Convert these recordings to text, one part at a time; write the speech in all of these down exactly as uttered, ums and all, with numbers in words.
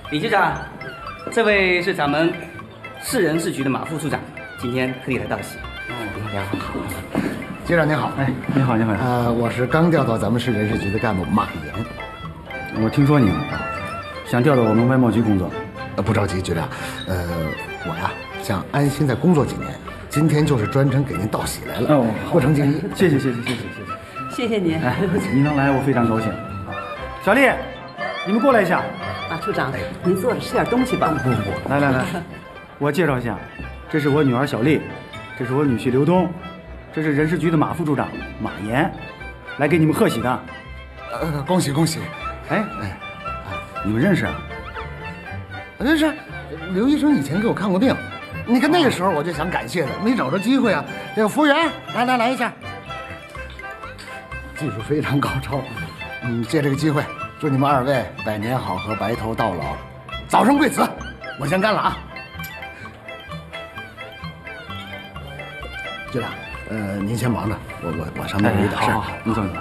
李局长，这位是咱们市人事局的马副处长，今天特地来道喜。 哦，你好，局长您好。 哎，你好，你好。 呃，我是刚调到咱们市人事局的干部马岩。 我听说你想调到我们外贸局工作。 呃，不着急，局长。呃，我呀想安心再工作几年，今天就是专程给您道喜来了。 哦， 过程敬意。 谢谢，谢谢，谢谢，谢谢。 谢谢您。 哎，您能来，我非常高兴。小丽，你们过来一下。 马处长，您坐着吃点东西吧。 不不不，来来来，我介绍一下，这是我女儿小丽，这是我女婿刘东，这是人事局的马副处长马岩，来给你们贺喜的。 呃，恭喜恭喜。 哎哎，你们认识啊？ 认识，刘医生以前给我看过病。你看那个时候我就想感谢他，没找着机会啊。这个服务员，来来来一下，技术非常高超。嗯，借这个机会，祝你们二位百年好合，白头到老，早生贵子。我先干了啊。局长，呃，您先忙着，我我我上那边有点事。 好，好，您走你走。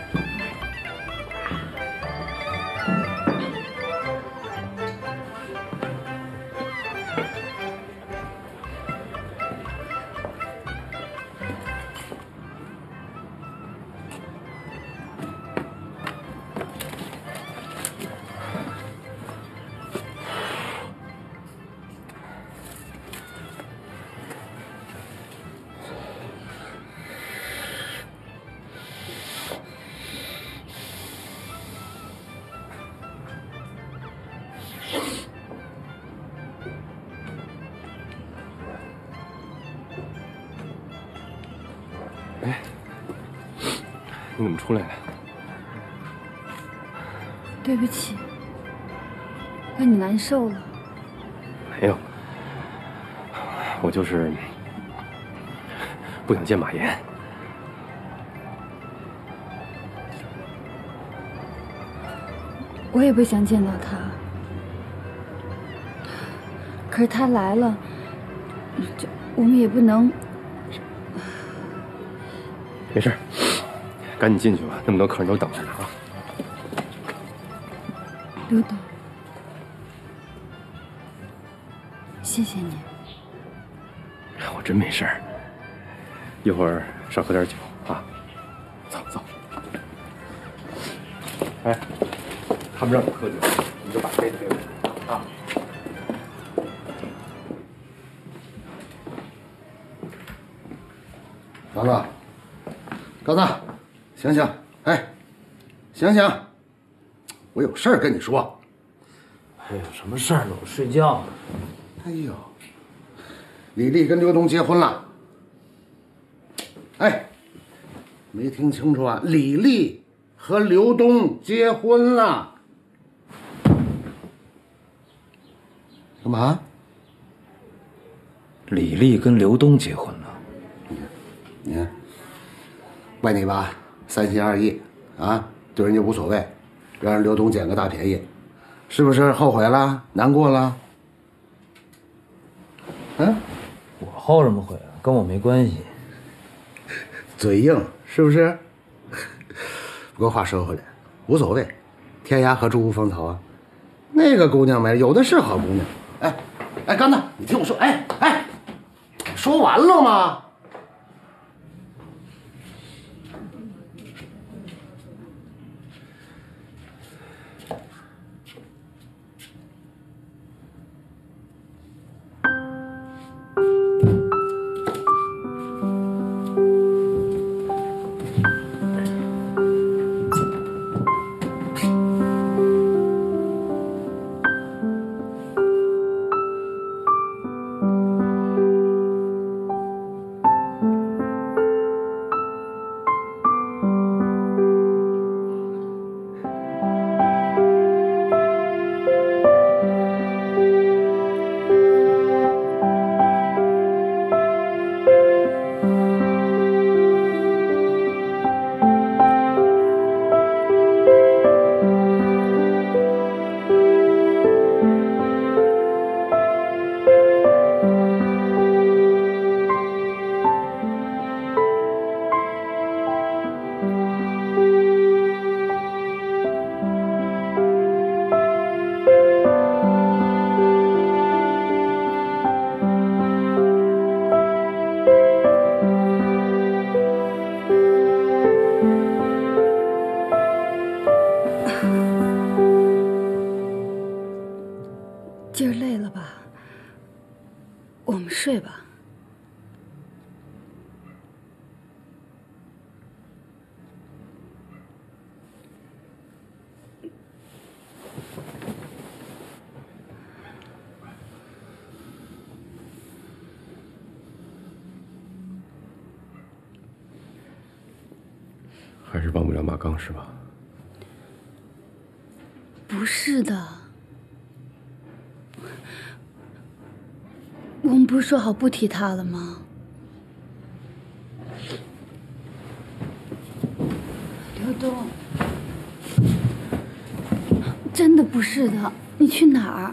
哎，你怎么出来了？ 对不起，让你难受了。 没有，我就是不想见马岩。 我也不想见到他，可是他来了，这我们也不能。 没事，赶紧进去吧，那么多客人都等着呢啊。 刘董，谢谢你。 我真没事儿，一会儿少喝点酒啊。走走。哎，他们让你喝酒，你就把杯子给我啊。 高子，高子，醒醒！哎，醒醒！我有事儿跟你说。 哎呦，什么事儿呢？我睡觉呢。 哎呦，李丽跟刘东结婚了。哎，没听清楚啊！李丽和刘东结婚了。干嘛？ 李丽跟刘东结婚了。 你看，怪你吧，三心二意啊，对人家无所谓，让人刘东捡个大便宜，是不是后悔了？难过了？嗯， 我后什么悔啊？跟我没关系。 嘴硬是不是？不过话说回来，无所谓，天涯何处无芳草啊？那个姑娘没，有的是好姑娘。哎，哎，刚子，你听我说，哎哎，说完了吗？ 今儿累了吧？我们睡吧。 还是忘不了马刚是吧？ 不是的，我们不是说好不提他了吗？刘东，真的不是的，你去哪儿？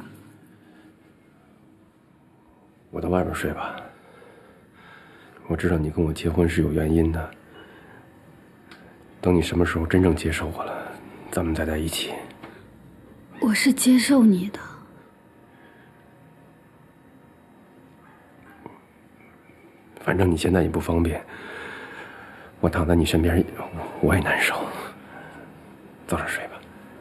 我到外边睡吧。我知道你跟我结婚是有原因的。等你什么时候真正接受我了，咱们再在一起。 我是接受你的。 反正你现在也不方便，我躺在你身边，我也难受。早点睡吧。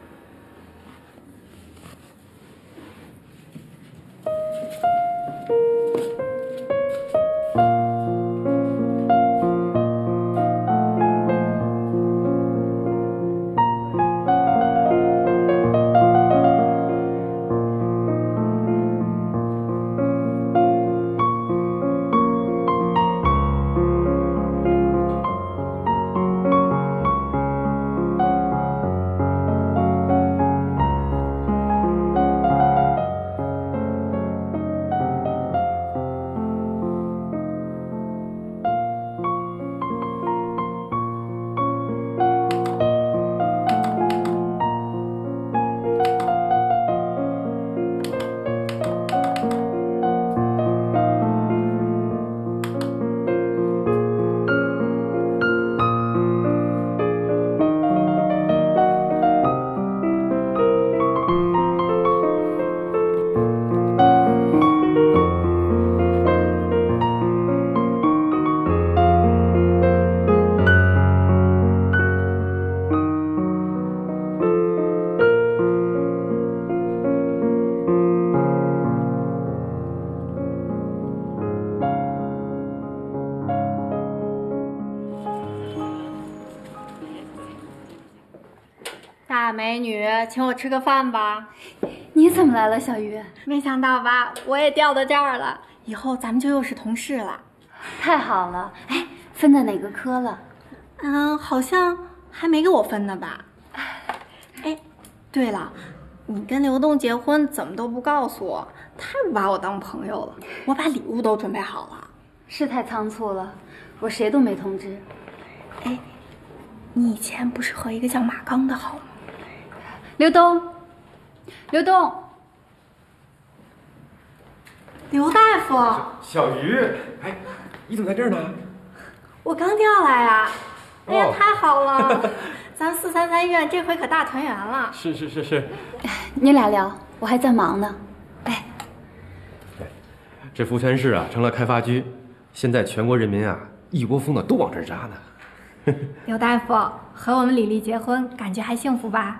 大美女，请我吃个饭吧。 你怎么来了，小鱼？ 没想到吧，我也调到这儿了，以后咱们就又是同事了。 太好了！哎，分在哪个科了？ 嗯，好像还没给我分呢吧。哎，对了，你跟刘栋结婚怎么都不告诉我，太不把我当朋友了。我把礼物都准备好了。 是太仓促了，我谁都没通知。 哎，你以前不是和一个叫马刚的好吗？ 刘东，刘东， 刘大夫， 小鱼，哎，你怎么在这儿呢？ 我刚调来啊！哎呀， 哦太好了，咱四三三院这回可大团圆了。 是是是是。 你俩聊，我还在忙呢。哎， 这福泉市啊成了开发区，现在全国人民啊一窝蜂的都往这儿扎呢。 刘大夫和我们李丽结婚，感觉还幸福吧？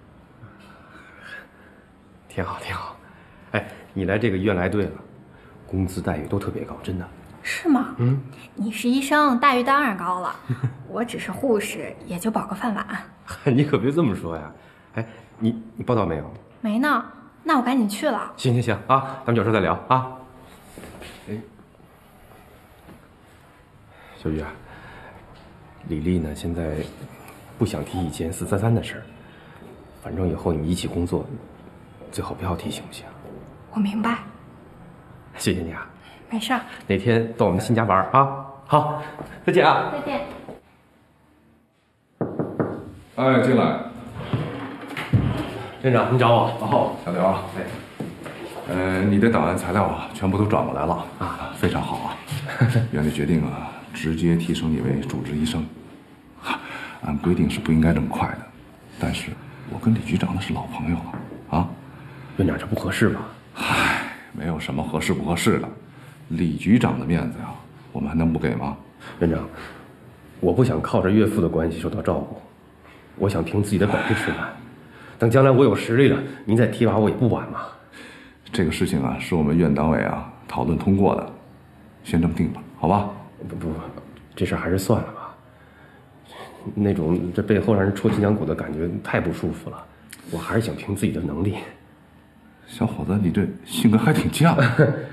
挺好挺好。哎，你来这个医院来对了，工资待遇都特别高，真的。 是吗？ 嗯， 你是医生，待遇当然高了。我只是护士，也就保个饭碗。 你可别这么说呀。哎，你你报到没有？ 没呢，那我赶紧去了。 行行行啊，咱们有事再聊啊。哎，小雨啊，李丽呢现在不想提以前四三三的事儿，反正以后你们一起工作，最好不要提，行不行？ 我明白。 谢谢你啊。 没事儿。 哪天到我们新家玩啊？好，再见啊。 再见。 哎，进来。 院长，你找我？ 哦，小刘啊，哎，呃，你的档案材料啊，全部都转过来了啊，非常好啊。院里决定啊，直接提升你为主治医生。按规定是不应该这么快的，但是我跟李局长那是老朋友了啊。 院长，这不合适吧？ 唉，没有什么合适不合适的，李局长的面子呀，我们还能不给吗？ 院长，我不想靠着岳父的关系受到照顾，我想凭自己的本事吃饭。等将来我有实力了，您再提拔我也不晚嘛。 这个事情啊，是我们院党委啊讨论通过的，先这么定吧，好吧？ 不不，这事儿还是算了吧。那种这背后让人戳脊梁骨的感觉太不舒服了，我还是想凭自己的能力。 小伙子，你这性格还挺犟。